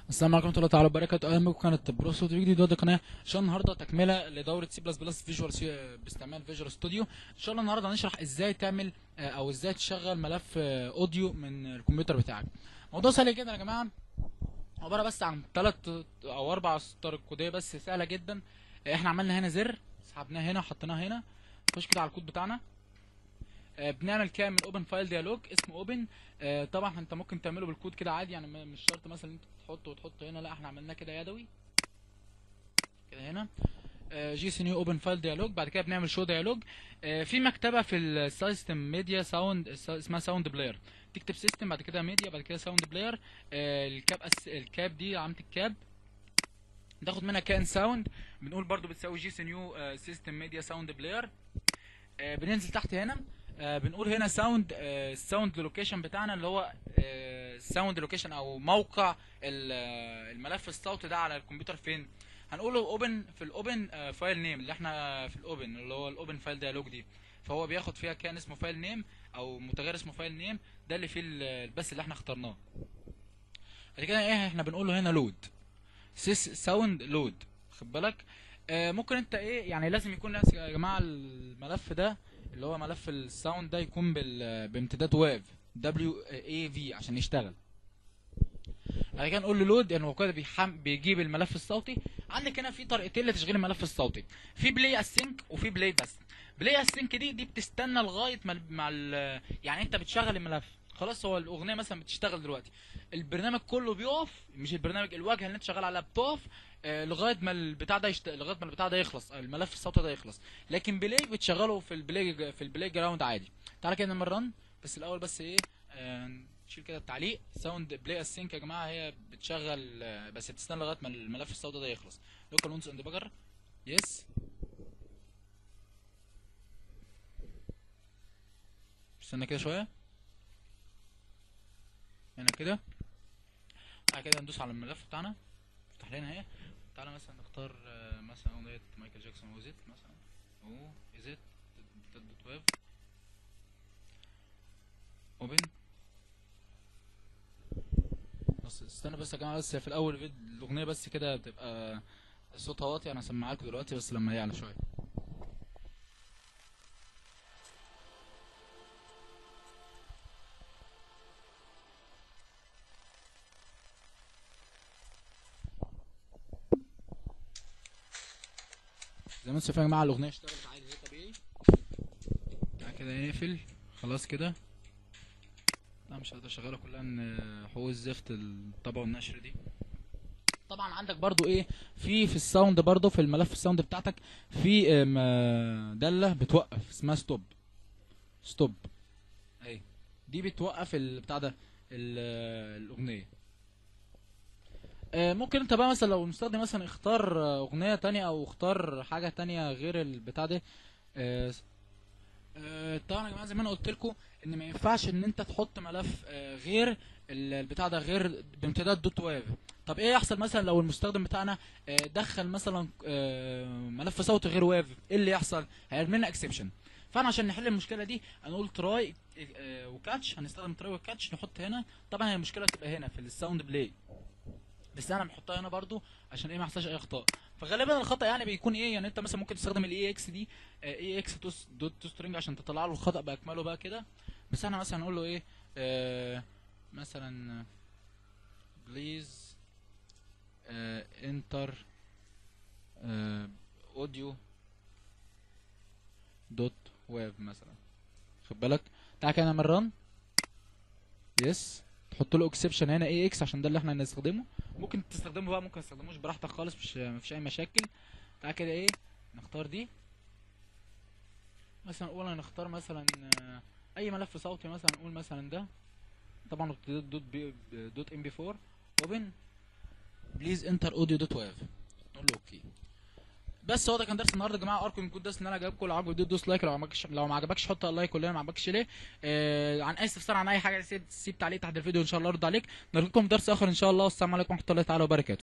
السلام عليكم ورحمة الله تعالى وبركاته. اهلا بكم قناة بروسوت فيديو جديد قناة. ان شاء الله النهارده تكملة لدورة سي بلس بلس فيجوال باستعمال فيجوال ستوديو. ان شاء الله النهارده هنشرح ازاي تعمل او ازاي تشغل ملف اوديو من الكمبيوتر بتاعك. موضوع سهل جدا يا جماعة، عبارة بس عن 3 أو 4 سطر كودية بس سهلة جدا. احنا عملنا هنا زر، سحبناه هنا وحطيناه هنا. نخش كده على الكود بتاعنا. بنعمل كده من اوبن فايل ديالوج اسمه اوبن. طبعا انت ممكن تعمله بالكود كده عادي، يعني مش شرط مثلا انت تحطه هنا، لا احنا عملناه كده يدوي كده هنا. جي سي نيو اوبن فايل ديالوج. بعد كده بنعمل شو ديالوج. في مكتبه في السيستم ميديا ساوند اسمها ساوند بلاير. تكتب سيستم بعد كده ميديا بعد كده ساوند بلاير. الكاب دي علامه الكاب، ناخد منها كائن ساوند. بنقول برضو بتساوي جي سي نيو سيستم ميديا ساوند بلاير. بننزل تحت هنا. بنقول هنا ساوند الساوند لوكيشن بتاعنا اللي هو الساوند لوكيشن او موقع الملف الصوتي ده على الكمبيوتر فين. هنقوله اوبن في الاوبن فايل نيم اللي احنا في الاوبن اللي هو الاوبن فايل ديالوج دي. فهو بياخد فيها كان اسمه فايل نيم او متغير اسمه فايل نيم، ده اللي فيه البث اللي احنا اخترناه. بعد كده ايه احنا بنقول له هنا لود سيس ساوند لود. خد بالك. ممكن انت ايه يعني لازم يكون يا جماعه الملف ده اللي هو ملف الساوند ده يكون بامتداد واف دبليو اي في عشان يشتغل. بعد كده نقول له لود، يعني هو كده بيجيب الملف الصوتي. عندك هنا في طريقتين لتشغيل الملف الصوتي، في بلاي اسync وفي بلاي بس. بلاي اسync دي بتستنى لغايه يعني انت بتشغل الملف خلاص، هو الاغنيه مثلا بتشتغل دلوقتي، البرنامج كله بيقف، مش البرنامج، الواجهه اللي انت شغال عليها بتقف لغايه ما البتاع ده لغايه ما البتاع ده يخلص، الملف الصوتي ده يخلص. لكن بلاي بتشغله في البلاي جراوند عادي. تعالى كده نعمل رن، بس الاول بس ايه نشيل كده التعليق. ساوند بلاي اسينك يا جماعه هي بتشغل بس بتستنى لغايه ما الملف الصوتي ده يخلص. لوكال ونس اند بجر يس. استنى كده شويه هنا كده. بعد كده ندوس على الملف بتاعنا، افتح لنا اهي. تعالى مثلا نختار مثلا اغنيه مايكل جاكسون وزيت مثلا، او ازيت دوت ويف اوبن. بس استنى بس يا جماعه، بس في الاول الاغنيه بس كده بتبقى صوتها واطي، انا هسمعها لكم دلوقتي بس لما يعلى شويه. زي ما انتم شايفين يا جماعه الاغنيه اشتغلت عادي زي طبيعي. بعد كده نقفل خلاص كده. لا مش هقدر اشغلها كلها ان حقوق الزفت الطبع والنشر دي. طبعا عندك برضو ايه في الساوند، برضو في الملف الساوند بتاعتك في دالة بتوقف اسمها ستوب. ستوب اهي، دي بتوقف البتاع ده الاغنيه. ممكن انت بقى مثلا لو المستخدم مثلا اختار اغنيه تانية او اختار حاجه تانية غير البتاع ده. آه، طبعا يا جماعه زي ما انا قلت لكم ان ما ينفعش ان انت تحط ملف غير البتاع ده غير بامتداد دوت واف. طب ايه يحصل مثلا لو المستخدم بتاعنا دخل مثلا ملف صوتي غير واف؟ ايه اللي يحصل؟ هيرمي لنا اكسبشن. فانا عشان نحل المشكله دي هنقول تراي وكاتش. هنستخدم تراي وكاتش، نحط هنا. طبعا هي المشكله تبقى هنا في الساوند بلاي، بس انا بحطها هنا برضو عشان ايه ما يحصلش اي اخطاء. فغالبا الخطا يعني بيكون ايه، يعني انت مثلا ممكن تستخدم الاي اكس دي اي اكس دوت تو سترينج عشان تطلع له الخطا باكمله بقى كده. بس احنا مثلا نقول له ايه مثلا بليز انتر اوديو دوت ويف مثلا. خد بالك. تعالى كده نعمل رن يس. تحط له اكسبشن هنا اي اكس عشان ده اللي احنا هنستخدمه. ممكن تستخدمه بقى ممكن تستخدموش براحتك خالص، مفيش اي مشاكل. تعالى كده ايه نختار دي مثلا، نقول هنختار مثلا اي ملف صوتي مثلا، نقول مثلا ده. طبعا دوت ام بي 4 اوبن بليز انتر اوديو دوت واف. نقول له اوكي. بس هو ده كان درس النهارده يا جماعه. ارجو ان يكون درس ان انا عجبكم. لو عجبك الفيديو دوس لايك، لو ما عجبكش حط لايك، ولا ما عجبكش ليه. عن اي استفسار عن اي حاجه سيب تعليق تحت الفيديو ان شاء الله ارد عليك. نلقاكم في درس اخر ان شاء الله، والسلام عليكم ورحمه الله تعالى وبركاته.